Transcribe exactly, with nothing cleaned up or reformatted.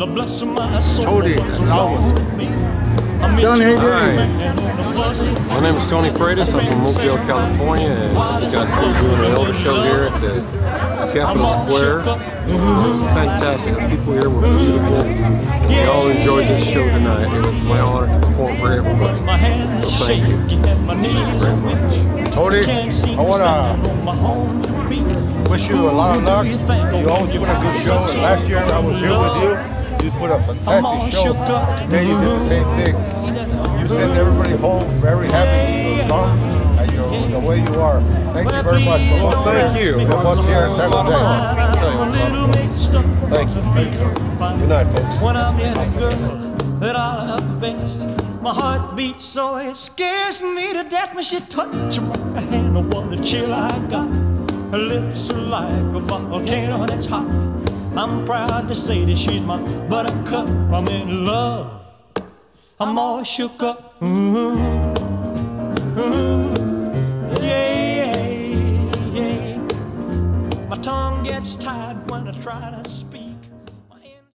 Tony, Alvis. Johnny, hey, Hi. My name is Tony Freitas. I'm from Oakdale, California, and I just got through doing an elder show here at the Capitol Square. It was fantastic. The people here were beautiful. We all enjoyed this show tonight. It was my honor to perform for everybody. So thank you. Thank you very much. Tony, I want to wish you a lot of luck. You always put a good show. And last year I was here with you. You put a fantastic show. Today you did the same thing. You sent everybody home very happy with your songs and your, the way you are. Thank you very much. Well, thank you. From us here in San Jose. Thank you. Good night, folks. When I'm in a girl that I love best, my heart beats so it scares me to death. When she touch my hand, oh, what a chill I got. Her lips are like a volcano that's hot. I'm proud to say that she's my buttercup. I'm in love. I'm all shook up. Ooh, ooh, yeah, yeah, yeah. My tongue gets tied when I try to speak.